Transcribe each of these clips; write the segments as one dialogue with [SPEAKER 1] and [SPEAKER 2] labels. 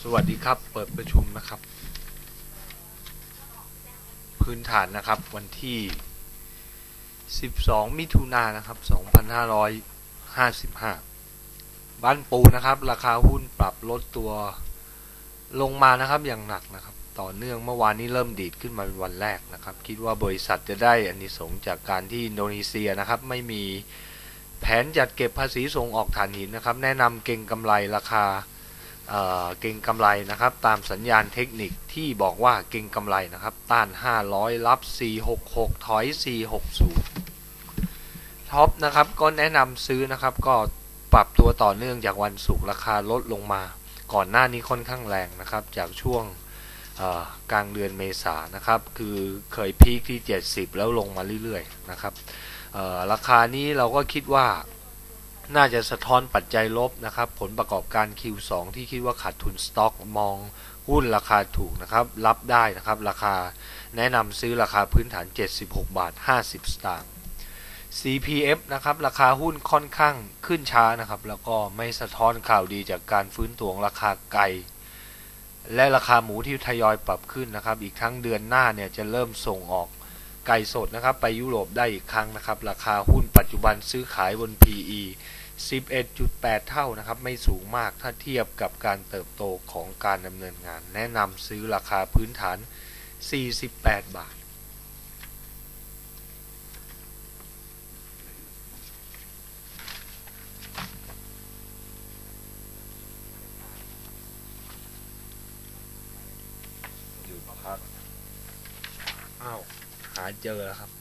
[SPEAKER 1] สวัสดีครับเปิดประชุมนะครับพื้นฐานนะครับวันที่12มิถุนายนนะครับ2555บ้านปูนะครับราคาหุ้นปรับลดตัวลงมานะครับอย่างหนักนะครับต่อเนื่องเมื่อวานนี้เริ่มดีดขึ้นมาเป็นวันแรกนะครับคิดว่าบริษัทจะได้อานิสงส์จากการที่อินโดนีเซียนะครับไม่มีแผนจัดเก็บภาษีส่งออกถ่านหินนะครับแนะนำเก็งกำไรราคาเก็งกำไรนะครับตามสัญญาณเทคนิคที่บอกว่าเก็งกำไรนะครับต้าน500รับ466ถอย460ท็อปนะครับก็แนะนำซื้อนะครับก็ปรับตัวต่อเนื่องจากวันศุกร์ราคาลดลงมาก่อนหน้านี้ค่อนข้างแรงนะครับจากช่วงกลางเดือนเมษายนนะครับคือเคยพีคที่70แล้วลงมาเรื่อยๆนะครับราคานี้เราก็คิดว่าน่าจะสะท้อนปัจจัยลบนะครับผลประกอบการ Q2 ที่คิดว่าขาดทุนสต็อกมองหุ้นราคาถูกนะครับรับได้นะครับราคาแนะนำซื้อราคาพื้นฐาน76 บาท 50 สตางค์ CPF นะครับราคาหุ้นค่อนข้างขึ้นช้านะครับแล้วก็ไม่สะท้อนข่าวดีจากการฟื้นตัวของราคาไก่และราคาหมูที่ทยอยปรับขึ้นนะครับอีกทั้งเดือนหน้าเนี่ยจะเริ่มส่งออกไก่สดนะครับไปยุโรปได้อีกครั้งนะครับราคาหุ้นปัจจุบันซื้อขายบน PE 11.8 เท่านะครับไม่สูงมากถ้าเทียบกับการเติบโตของการดำเนินงานแนะนำซื้อราคาพื้นฐาน48 บาทอยู่ครับอ้าวหาเจอแล้วครับ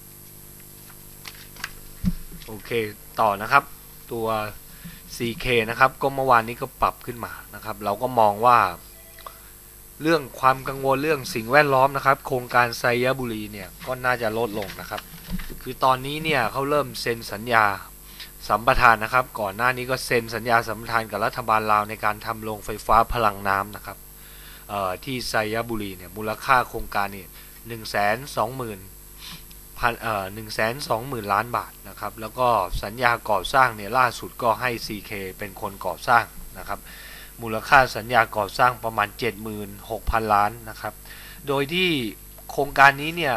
[SPEAKER 1] โอเคต่อนะครับตัว CK นะครับก็เมื่อวานนี้ก็ปรับขึ้นมานะครับเราก็มองว่าเรื่องความกังวลเรื่องสิ่งแวดล้อมนะครับโครงการไซยบุรีเนี่ยก็น่าจะลดลงนะครับคือตอนนี้เนี่ยเขาเริ่มเซ็นสัญญาสัมปทานนะครับก่อนหน้านี้ก็เซ็นสัญญาสัมปทานกับรัฐบาลลาวในการทำโรงไฟฟ้าพลังน้ำนะครับที่ไซยบุรีเนี่ยมูลค่าโครงการนี่120,000 ล้านบาทนะครับแล้วก็สัญญาก่อสร้างเนี่ยล่าสุดก็ให้ CK เป็นคนก่อสร้างนะครับมูลค่าสัญญาก่อสร้างประมาณ 76,000 ล้านนะครับโดยที่โครงการนี้เนี่ย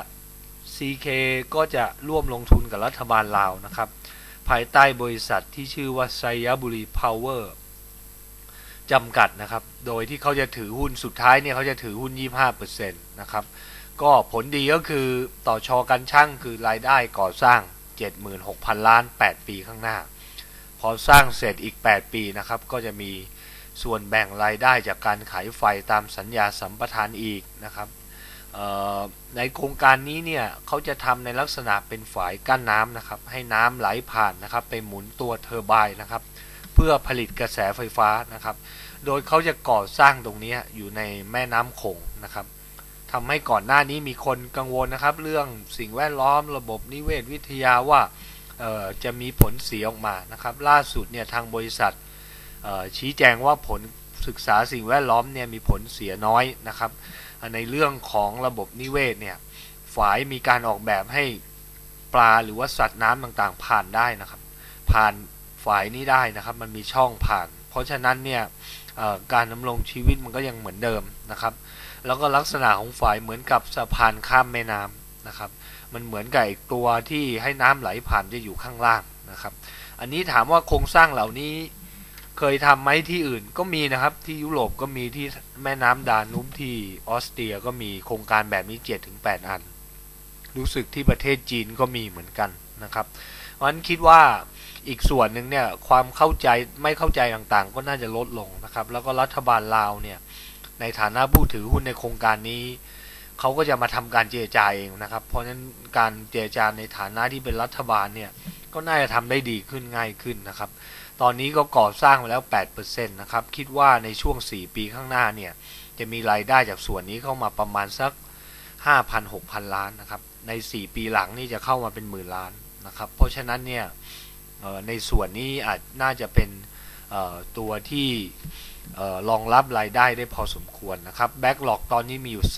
[SPEAKER 1] CK ก็จะร่วมลงทุนกับรัฐบาลลาวนะครับภายใต้บริษัทที่ชื่อว่าไซยบุรีพาวเวอร์จำกัดนะครับโดยที่เขาจะถือหุ้นสุดท้ายเนี่ยเขาจะถือหุ้น 25% นะครับก็ผลดีก็คือต่อชอกันช่างคือรายได้ก่อสร้าง 76,000 ล้าน8ปีข้างหน้าพอสร้างเสร็จอีก8ปีนะครับก็จะมีส่วนแบ่งรายได้จากการขายไฟตามสัญญาสัมปทานอีกนะครับในโครงการนี้เนี่ยเขาจะทำในลักษณะเป็นฝายกั้นน้ำนะครับให้น้ำไหลผ่านนะครับไปหมุนตัวเทอร์ไบน์นะครับเพื่อผลิตกระแสไฟฟ้านะครับโดยเขาจะก่อสร้างตรงนี้อยู่ในแม่น้ำโขงนะครับทำให้ก่อนหน้านี้มีคนกังวลนะครับเรื่องสิ่งแวดล้อมระบบนิเวศวิทยาว่าจะมีผลเสียออกมานะครับล่าสุดเนี่ยทางบริษัทชี้แจงว่าผลศึกษาสิ่งแวดล้อมเนี่ยมีผลเสียน้อยนะครับในเรื่องของระบบนิเวศเนี่ยฝายมีการออกแบบให้ปลาหรือว่าสัตว์น้ำต่างๆผ่านได้นะครับผ่านฝายนี้ได้นะครับมันมีช่องผ่านเพราะฉะนั้นเนี่ยการดำรงชีวิตมันก็ยังเหมือนเดิมนะครับแล้วก็ลักษณะของฝายเหมือนกับสะพานข้ามแม่น้ำนะครับมันเหมือนกับอีกตัวที่ให้น้ำไหลผ่านจะอยู่ข้างล่างนะครับอันนี้ถามว่าโครงสร้างเหล่านี้เคยทำไหมที่อื่นก็มีนะครับที่ยุโรปก็มีที่แม่น้ำดานูบที่ออสเตรียก็มีโครงการแบบนี้ 7-8 อันรู้สึกที่ประเทศจีนก็มีเหมือนกันนะครับเพราะฉะนั้นคิดว่าอีกส่วนหนึ่งเนี่ยความเข้าใจไม่เข้าใจต่างๆก็น่าจะลดลงนะครับแล้วก็รัฐบาลลาวเนี่ยในฐานะผู้ถือหุ้นในโครงการนี้เขาก็จะมาทำการเจรจาเองนะครับเพราะฉะนั้นการเจรจาในฐานะที่เป็นรัฐบาลเนี่ยก็น่าจะทำได้ดีขึ้นง่ายขึ้นนะครับตอนนี้ก็ก่อสร้างมาแล้ว 8% นะครับคิดว่าในช่วง4ปีข้างหน้าเนี่ยจะมีรายได้จากส่วนนี้เข้ามาประมาณสัก 5,000-6,000 ล้านนะครับใน4ปีหลังนี่จะเข้ามาเป็นหมื่นล้านนะครับเพราะฉะนั้นเนี่ยในส่วนนี้น่าจะเป็นตัวที่รองรับรายได้ได้พอสมควรนะครับแบ็กหลอกตอนนี้มีอยู่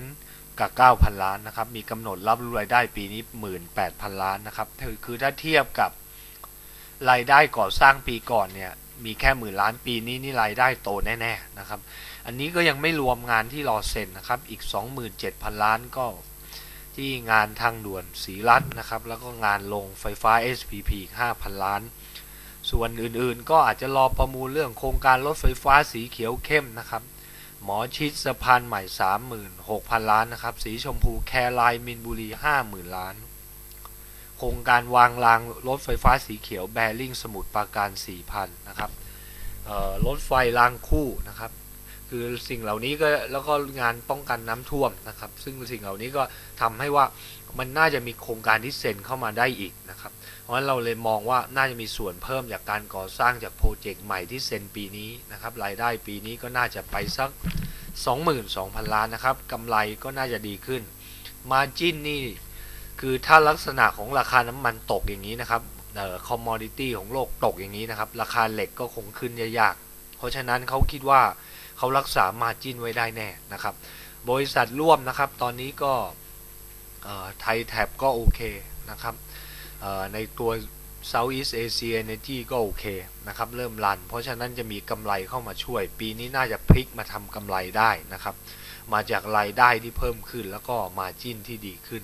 [SPEAKER 1] 109,000 ล้านนะครับมีกำหนดรับรายได้ปีนี้ 18,000 ล้านนะครับคือถ้าเทียบกับรายได้ก่อสร้างปีก่อนเนี่ยมีแค่10,000,000,000ปีนี้นี่รายได้โตแน่ๆนะครับอันนี้ก็ยังไม่รวมงานที่รอเซ็นนะครับอีก 27,000 ล้านก็ที่งานทางด่วนศรีรัตน์นะครับแล้วก็งานโรงไฟฟ้า SPP อีก 5,000 ล้านส่วนอื่นๆก็อาจจะรอประมูลเรื่องโครงการรถไฟฟ้าสีเขียวเข้มนะครับหมอชิดสะพานใหม่ 36,000 ล้านนะครับสีชมพูแคไลน์มินบุรี 50,000 ล้านโครงการวางรางรถไฟฟ้าสีเขียวแบริ่งสมุทรปราการ 4,000 นะครับรถไฟรางคู่นะครับคือสิ่งเหล่านี้ก็แล้วก็งานป้องกันน้ำท่วมนะครับซึ่งสิ่งเหล่านี้ก็ทำให้ว่ามันน่าจะมีโครงการที่เซ็นเข้ามาได้อีกนะครับเพราะฉะนั้นเราเลยมองว่าน่าจะมีส่วนเพิ่มจากการก่อสร้างจากโปรเจกต์ใหม่ที่เซ็นปีนี้นะครับรายได้ปีนี้ก็น่าจะไปสัก 22,000 ล้านนะครับกำไรก็น่าจะดีขึ้น Margin นี่คือถ้าลักษณะของราคาน้ำมันตกอย่างนี้นะครับคอมมอดิตี้ของโลกตกอย่างนี้นะครับราคาเหล็กก็คงขึ้นยากๆเพราะฉะนั้นเขาคิดว่าเขารักษา Margin ไว้ได้แน่นะครับบริษัทร่วมนะครับตอนนี้ก็ไทยแท็บก็โอเคนะครับในตัว Southeast Asia Energy ก็โอเคนะครับเริ่มรันเพราะฉะนั้นจะมีกำไรเข้ามาช่วยปีนี้น่าจะพลิกมาทำกำไรได้นะครับมาจากรายได้ที่เพิ่มขึ้นแล้วก็ Margin ที่ดีขึ้น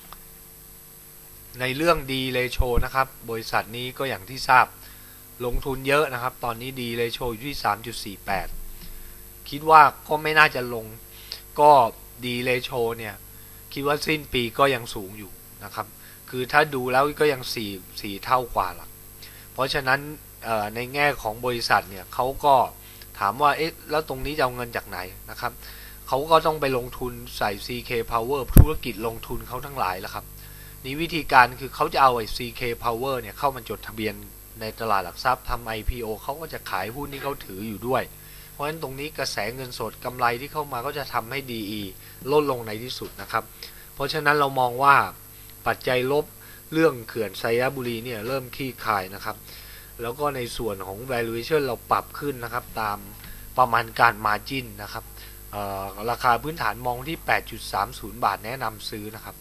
[SPEAKER 1] ในเรื่องดีเลโชนะครับบริษัทนี้ก็อย่างที่ทราบลงทุนเยอะนะครับตอนนี้ดีเลโชอยู่ที่ 3.48 คิดว่าก็ไม่น่าจะลงก็ดีเลโชเนี่ยคิดว่าสิ้นปีก็ยังสูงอยู่นะครับคือถ้าดูแล้วก็ยัง4เท่ากว่าหรอกเพราะฉะนั้นในแง่ของบริษัทเนี่ยเขาก็ถามว่าเอ๊ะแล้วตรงนี้จะเอาเงินจากไหนนะครับเขาก็ต้องไปลงทุนใส่ CK Power ธุรกิจลงทุนเขาทั้งหลายแล้วครับนี่วิธีการคือเขาจะเอาไอ้ CK Power เนี่ยเข้ามาจดทะเบียนในตลาดหลักทรัพย์ทำ IPO เขาก็จะขายหุ้นที่เขาถืออยู่ด้วยเพราะฉะนั้นตรงนี้กระแสเงินสดกำไรที่เข้ามาก็จะทำให้ DE ลดลงในที่สุดนะครับเพราะฉะนั้นเรามองว่าปัจจัยลบเรื่องเขื่อนไซยบุรีเนี่ยเริ่มคลี่คลายนะครับแล้วก็ในส่วนของ valuation เราปรับขึ้นนะครับตามประมาณการ margin นะครับราคาพื้นฐานมองที่ 8.30 บาทแนะนำซื้อนะครับ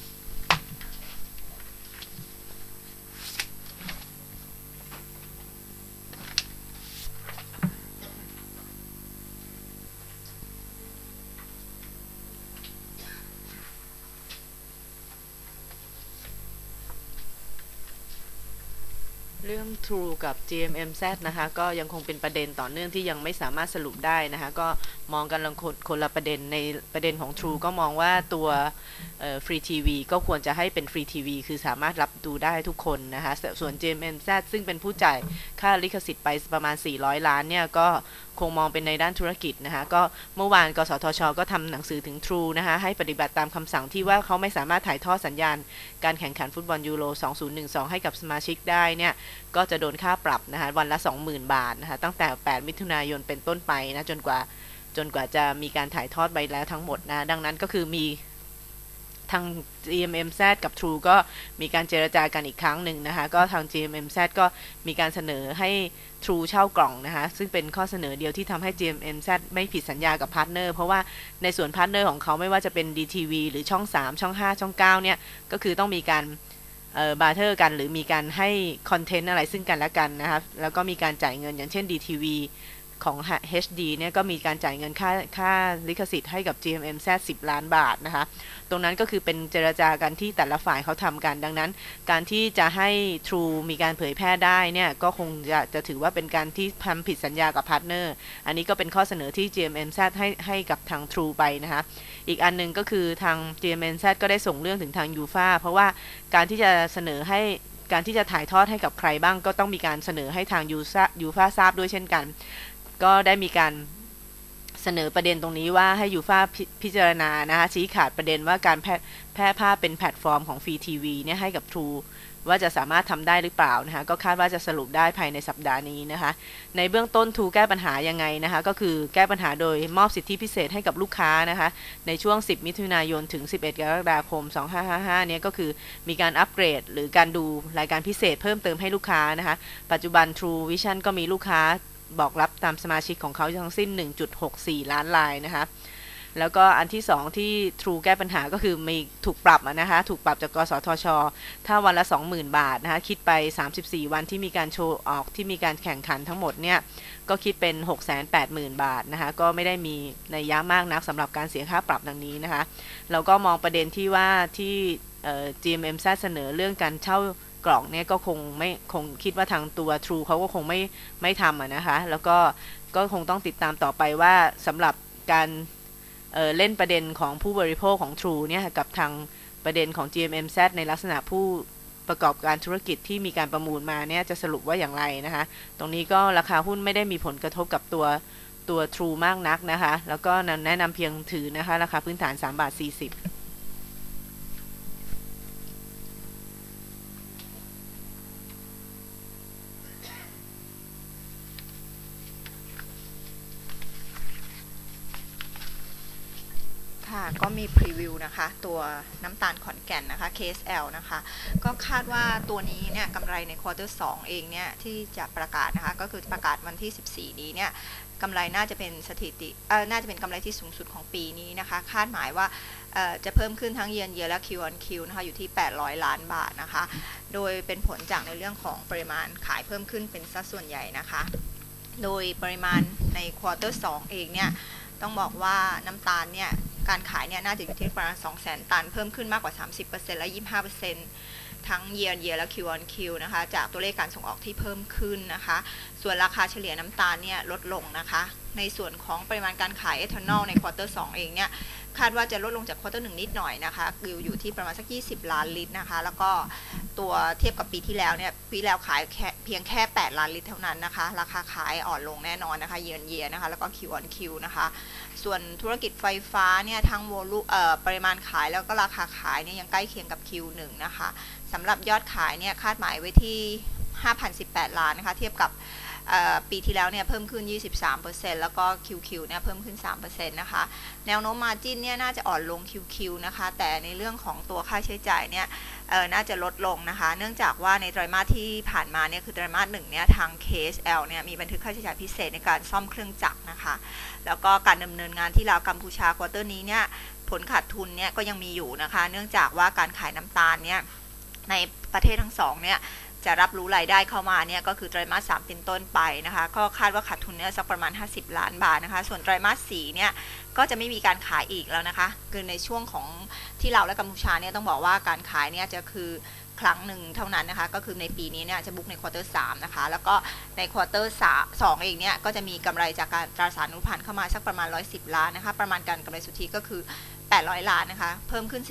[SPEAKER 2] เรื่อง True กับ GMMZ นะคะก็ยังคงเป็นประเด็นต่อเนื่องที่ยังไม่สามารถสรุปได้นะคะก็มองกันคนละประเด็นในประเด็นของ True ก็มองว่าตัวฟรีทีวีก็ควรจะให้เป็นฟรีทีวีคือสามารถรับดูได้ทุกคนนะคะส่วน GMMZ ซึ่งเป็นผู้จ่ายค่าลิขสิทธิ์ไปประมาณ400 ล้านเนี่ยก็คงมองเป็นในด้านธุรกิจนะคะก็เมื่อวานกสทช.ก็ทำหนังสือถึง True นะคะให้ปฏิบัติตามคำสั่งที่ว่าเขาไม่สามารถถ่ายทอดสัญญาณการแข่งขันฟุตบอลยูโร 2012 ให้กับสมาชิกได้เนี่ยก็จะโดนค่าปรับนะคะวันละ 20,000 บาทนะคะตั้งแต่8 มิถุนายนเป็นต้นไปนะจนกว่าจะมีการถ่ายทอดไปแล้วทั้งหมดนะดังนั้นก็คือมีทาง GMMZ กับ True ก็มีการเจรจากันอีกครั้งหนึ่งนะคะก็ทาง GMMZ ก็มีการเสนอให้ True เช่ากล่องนะคะซึ่งเป็นข้อเสนอเดียวที่ทำให้ GMMZ ไม่ผิดสัญญากับพาร์ทเนอร์เพราะว่าในส่วนพาร์ทเนอร์ของเขาไม่ว่าจะเป็น DTV หรือช่อง3ช่อง5ช่อง9เนี่ยก็คือต้องมีการบาร์เทอร์กันหรือมีการให้คอนเทนต์อะไรซึ่งกันและกันนะครับแล้วก็มีการจ่ายเงินอย่างเช่น DTV ของ HD เนี่ยก็มีการจ่ายเงินค่าลิขสิทธิ์ให้กับ GMMZ 10 ล้านบาทนะคะตรงนั้นก็คือเป็นเจรจากันที่แต่ละฝ่ายเขาทำกันดังนั้นการที่จะให้ True มีการเผยแพร่ได้เนี่ยก็คงจะถือว่าเป็นการที่ทำผิดสัญญากับพาร์ทเนอร์อันนี้ก็เป็นข้อเสนอที่ GMMZ ให้กับทาง True ไปนะคะอีกอันนึงก็คือทาง GMMZ ก็ได้ส่งเรื่องถึงทางยูฟ่าเพราะว่าการที่จะเสนอให้การที่จะถ่ายทอดให้กับใครบ้างก็ต้องมีการเสนอให้ทางยูฟ่าทราบด้วยเช่นกันก็ได้มีการเสนอประเด็นตรงนี้ว่าให้ยูฟ่าพิจารณานะคะชี้ขาดประเด็นว่าการแพร่ภาพเป็นแพลตฟอร์มของฟรีทีวีเนี่ยให้กับ True ว่าจะสามารถทำได้หรือเปล่านะคะก็คาดว่าจะสรุปได้ภายในสัปดาห์นี้นะคะในเบื้องต้น True แก้ปัญหายังไงนะคะก็คือแก้ปัญหาโดยมอบสิทธิพิเศษให้กับลูกค้านะคะในช่วง10 มิถุนายนถึง11 กรกฎาคม 2555เนี่ยก็คือมีการอัปเกรดหรือการดูรายการพิเศษเพิ่มเติมให้ลูกค้านะคะปัจจุบัน True Vision ก็มีลูกค้าบอกรับตามสมาชิกของเขาทั้งสิ้น 1.64 ล้านรายนะคะแล้วก็อันที่2ที่ True แก้ปัญหาก็คือมีถูกปรับนะคะถูกปรับจากกสทช.ถ้าวันละ 20,000 บาทนะคะคิดไป34วันที่มีการโชว์ออกที่มีการแข่งขันทั้งหมดเนี่ยก็คิดเป็น 680,000 บาทนะคะก็ไม่ได้มีนัยยะมากนักสำหรับการเสียค่าปรับดังนี้นะคะเราก็มองประเด็นที่ว่าที่GMMZ เสนอเรื่องการเช่ากล่องเนี่ยก็คงคิดว่าทางตัว True เขาก็คงไม่ทำนะคะแล้วก็คงต้องติดตามต่อไปว่าสำหรับการเล่นประเด็นของผู้บริโภคของ True เนี่ยกับทางประเด็นของ GMMZ ในลักษณะผู้ประกอบการธุรกิจที่มีการประมูลมาเนี่ยจะสรุปว่าอย่างไรนะคะตรงนี้ก็ราคาหุ้นไม่ได้มีผลกระทบกับตัว True มากนักนะคะแล้วก็แนะนำเพียงถือนะคะราคาพื้นฐาน3.40 บาท
[SPEAKER 3] ค่ะก็มีพรีวิวนะคะตัวน้ำตาลขอนแก่นนะคะ KSL นะคะก็คาดว่าตัวนี้เนี่ยกำไรในควอเตอร์2เองเนี่ยที่จะประกาศนะคะก็คือประกาศวันที่14นี้เนี่ยกำไรน่าจะเป็นสถิติน่าจะเป็นกำไรที่สูงสุดของปีนี้นะคะคาดหมายว่าจะเพิ่มขึ้นทั้ง year on year และ Q on Q นะคะอยู่ที่800ล้านบาทนะคะโดยเป็นผลจากในเรื่องของปริมาณขายเพิ่มขึ้นเป็นสัดส่วนใหญ่นะคะโดยปริมาณในควอเตอร์2เองเนี่ยต้องบอกว่าน้ำตาลเนี่ยการขายเนี่ยน่าจะอยู่ที่ประมาณ 200,000 ตันเพิ่มขึ้นมากกว่า 30% และ 25% ทั้ง year on year และ Q on Q นะคะจากตัวเลขการส่งออกที่เพิ่มขึ้นนะคะส่วนราคาเฉลี่ยน้ำตาลเนี่ยลดลงนะคะในส่วนของปริมาณการขายเอทานอลในควอเตอร์2เองเนี่ยคาดว่าจะลดลงจากควอเตอร์1นิดหน่อยนะคะอยู่ที่ประมาณสัก20ล้านลิตรนะคะแล้วก็ตัวเทียบกับปีที่แล้วเนี่ยปีแล้วขายเพียงแค่8ล้านลิตรเท่านั้นนะคะราคาขายอ่อนลงแน่นอนนะคะ year on year นะคะแล้วก็ Q on Q นะคะส่วนธุรกิจไฟฟ้าเนี่ยทั้งโวลูปริมาณขายแล้วก็ราคาขายเนี่ยยังใกล้เคียงกับ Q1 นะคะสำหรับยอดขายเนี่ยคาดหมายไว้ที่ 5,018 ล้านนะคะเทียบกับปีที่แล้วเนี่ยเพิ่มขึ้น 23% แล้วก็ QQ เนี่ยเพิ่มขึ้น 3% นะคะแนวโน้ม margin เนี่ยน่าจะอ่อนลง QQ นะคะแต่ในเรื่องของตัวค่าใช้จ่ายเนี่ยน่าจะลดลงนะคะเนื่องจากว่าในไตรมาสที่ผ่านมาเนี่ยคือไตรมาส1เนี่ยทาง KSL เนี่ยมีบันทึกค่าใช้จ่ายพิเศษในการซ่อมเครื่องจักรนะคะแล้วก็การดำเนินงานที่ลาวกัมพูชาควอเตอร์นี้เนี่ยผลขาดทุนเนี่ยก็ยังมีอยู่นะคะเนื่องจากว่าการขายน้ำตาลเนี่ยในประเทศทั้งสองเนี่ยจะรับรู้รายได้เข้ามาเนี่ยก็คือไตรมาส3เป็นต้นไปนะคะก็คาดว่าขาดทุนเนี่ยสักประมาณ50ล้านบาทนะคะส่วนไตรมาส4เนี่ยก็จะไม่มีการขายอีกแล้วนะคะคือในช่วงของที่ลาวและกัมพูชาเนี่ยต้องบอกว่าการขายเนี่ยจะคือครั้งหนึ่งเท่านั้นนะคะก็คือในปีนี้เนี่ยจะบุ๊กในควอเตอร์3นะคะแล้วก็ในควอเตอร์2เองเนี่ยก็จะมีกำไรจากการตราสารอนุพันธ์เข้ามาสักประมาณ110ล้านนะคะประมาณการกำไรสุทธิก็คือ800ล้านนะคะเพิ่มขึ้น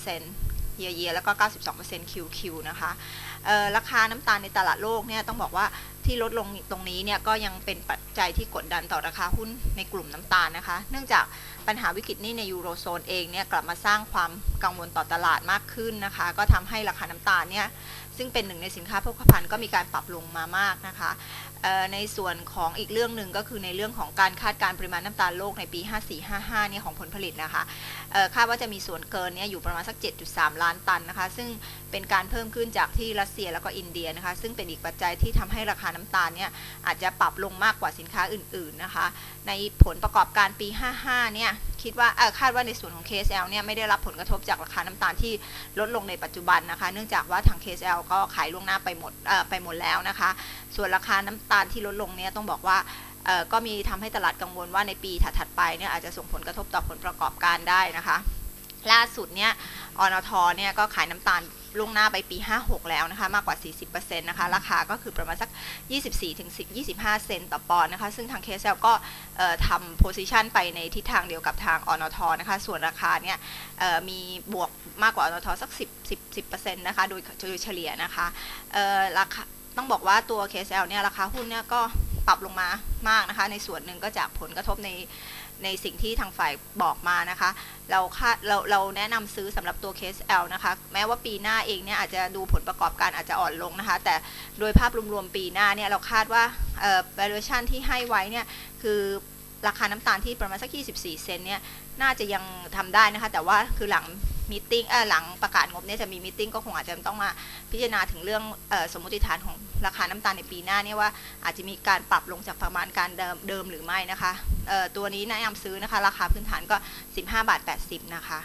[SPEAKER 3] 45%เยียแล้วก็ 92% QQ นะคะราคาน้ำตาลในตลาดโลกเนี่ยต้องบอกว่าที่ลดลงตรงนี้เนี่ยก็ยังเป็นปัจจัยที่กดดันต่อราคาหุ้นในกลุ่มน้ำตาลนะคะเนื่องจากปัญหาวิกฤตนี้ในยูโรโซนเองเนี่ยกลับมาสร้างความกังวลต่อตลาดมากขึ้นนะคะก็ทำให้ราคาน้ำตาลเนี่ยซึ่งเป็นหนึ่งในสินค้าโภคภัณฑ์ก็มีการปรับลงมามากนะคะในส่วนของอีกเรื่องหนึ่งก็คือในเรื่องของการคาดการปริมาณน้ำตาลโลกในปี 54-55 เนี่ยของผลผลิตนะคะคาดว่าจะมีส่วนเกินเนี่ยอยู่ประมาณสัก 7.3 ล้านตันนะคะซึ่งเป็นการเพิ่มขึ้นจากที่รัสเซียแล้วก็อินเดียนะคะซึ่งเป็นอีกปัจจัยที่ทำให้ราคาน้ำตาลเนี่ยอาจจะปรับลงมากกว่าสินค้าอื่นๆนะคะในผลประกอบการปี 55 เนี่ยคิดว่าคาดว่าในส่วนของ KSL เนี่ยไม่ได้รับผลกระทบจากราคาน้ำตาลที่ลดลงในปัจจุบันนะคะเนื่องจากว่าทาง KSL ก็ขายล่วงหน้าไปหมดแล้วนะคะส่วนราคาน้ำตาลที่ลดลงเนี่ยต้องบอกว่าก็มีทำให้ตลาดกังวลว่าในปีถัดๆไปเนี่ยอาจจะส่งผลกระทบต่อผลประกอบการได้นะคะล่าสุดเนี่ยอนทเนี่ยก็ขายน้ำตาลล่วงหน้าไปปี 56 แล้วนะคะมากกว่า 40% นะคะราคาก็คือประมาณสัก 24-25 เซนต์ต่อปอนด์นะคะซึ่งทาง KSL ก็ทำโพซิชันไปในทิศทางเดียวกับทางอนทนะคะส่วนราคาเนี่ยมีบวกมากกว่าอนทสัก 10% นะคะโดยเฉลี่ยนะคะราคาต้องบอกว่าตัว KSL เนี่ยราคาหุ้นเนี่ยก็ปรับลงมามากนะคะในส่วนหนึ่งก็จากผลกระทบในสิ่งที่ทางฝ่ายบอกมานะคะเราแนะนำซื้อสำหรับตัว KSL นะคะแม้ว่าปีหน้าเองเนี่ยอาจจะดูผลประกอบการอาจจะอ่อนลงนะคะแต่โดยภาพรวมๆปีหน้าเนี่ยเราคาดว่าvaluation ที่ให้ไว้เนี่ยคือราคาน้ำตาลที่ประมาณสัก24 เซนต์เนี่ยน่าจะยังทำได้นะคะแต่ว่าคือหลังมีตติ้งหลังประกาศงบเนี่ยจะมีมีตติ้งก็คงอาจจะต้องมาพิจารณาถึงเรื่องสมมติฐานของราคาน้ำตาลในปีหน้าเนี่ยว่าอาจจะมีการปรับลงจากประมาณการเดิมหรือไม่นะคะตัวนี้แนะนำซื้อนะคะราคาพื้นฐานก็15.80 บาทนะคะ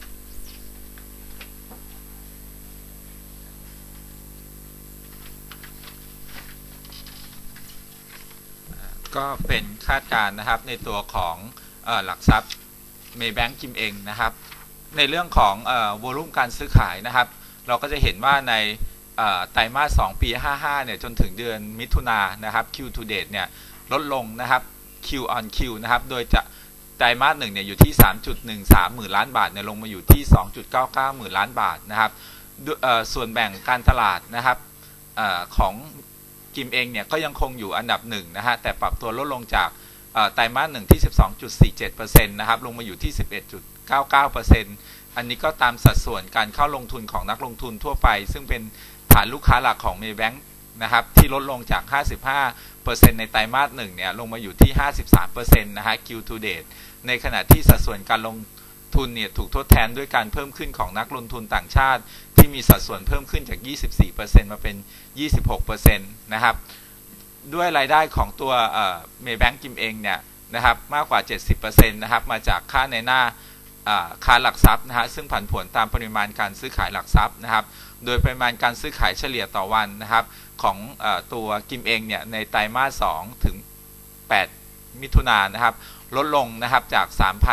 [SPEAKER 4] ก็เป็นคาดการณ์นะครับในตัวของหลักทรัพย์เมย์แบงก์กิมเองนะครับในเรื่องของวอลุ่มการซื้อขายนะครับเราก็จะเห็นว่าในไตรมาส2ปี55เนี่ยจนถึงเดือนมิถุนายนนะครับ Q to date เนี่ยลดลงนะครับ Q on Q นะครับโดยจะไตรมาส1เนี่ยอยู่ที่ 3.13 หมื่นล้านบาทเนี่ยลงมาอยู่ที่ 2.99 หมื่นล้านบาทนะครับส่วนแบ่งการตลาดนะครับของกิมเองเนี่ยก็ยังคงอยู่อันดับ1นะฮะแต่ปรับตัวลดลงจากไตรมาส1ที่ 12.47% นะครับลงมาอยู่ที่ 11.99% อันนี้ก็ตามสัดส่วนการเข้าลงทุนของนักลงทุนทั่วไปซึ่งเป็นฐานลูกค้าหลักของ Maybank นะครับที่ลดลงจาก 55% ในไตรมาส1เนี่ยลงมาอยู่ที่ 53% นะฮะ Q to date ในขณะที่สัดส่วนการลงทุนเนี่ยถูกทดแทนด้วยการเพิ่มขึ้นของนักลงทุนต่างชาติที่มีสัดส่วนเพิ่มขึ้นจาก 24% มาเป็น 26% นะครับด้วยรายได้ของตัวMaybank กิมเองเนี่ยนะครับมากกว่า 70% นะครับมาจากค่าในหน้าค้าหลักทรัพย์นะฮะซึ่งผันผวนตามปริมาณการซื้อขายหลักทรัพย์นะครับโดยปริมาณการซื้อขายเฉลี่ยต่อวันนะครับของตัวกิมเองเนี่ยในไตรมาส2ถึง8มิถุนายนนะครับลดลงนะครับจาก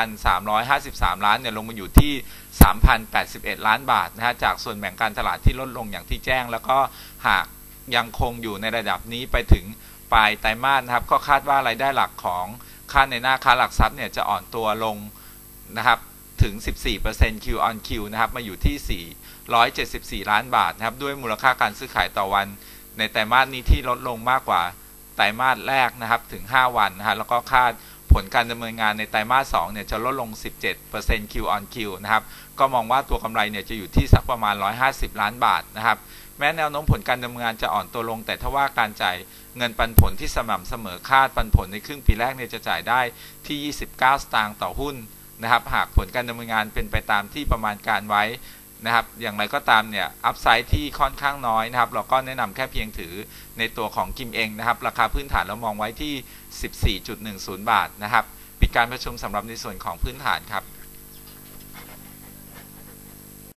[SPEAKER 4] 3,353 ล้านเนี่ยลงมาอยู่ที่ 3,081 ล้านบาทนะฮะจากส่วนแบ่งการตลาดที่ลดลงอย่างที่แจ้งแล้วก็หากยังคงอยู่ในระดับนี้ไปถึงปลายไตรมาสนะครับก็คาดว่ารายได้หลักของค่าในหน้าค้าหลักทรัพย์เนี่ยจะอ่อนตัวลงนะครับถึง 14% Q on Q นะครับมาอยู่ที่474 ล้านบาทนะครับด้วยมูลค่าการซื้อขายต่อวันในไตรมาสนี้ที่ลดลงมากกว่าไตรมาสแรกนะครับถึง5วันนะฮะแล้วก็คาดผลการดำเนินงานในไตรมาส2เนี่ยจะลดลง 17% Q on Q นะครับก็มองว่าตัวกำไรเนี่ยจะอยู่ที่สักประมาณ150 ล้านบาทนะครับแม้แนวโน้มผลการดำเนินงานจะอ่อนตัวลงแต่ถ้าว่าการจ่ายเงินปันผลที่สม่ำเสมอคาดปันผลในครึ่งปีแรกเนี่ยจะจ่ายได้ที่29 สตางค์ต่อหุ้นนะครับหากผลการดำเนินงานเป็นไปตามที่ประมาณการไว้นะครับอย่างไรก็ตามเนี่ยอัพไซด์ที่ค่อนข้างน้อยนะครับเราก็แนะนำแค่เพียงถือในตัวของกิมเองนะครับราคาพื้นฐานเรามองไว้ที่ 14.10 บาทนะครับปิดการประชุมสำหรับในส่วนของพื้นฐานครับ